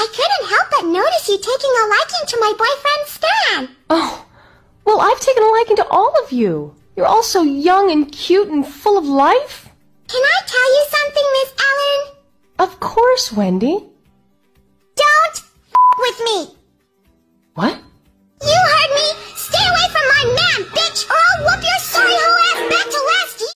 I couldn't help but notice you taking a liking to my boyfriend Stan. Oh, well, I've taken a liking to all of you. You're all so young and cute and full of life. Can I tell you something, Miss Ellen? Of course, Wendy. Don't with me.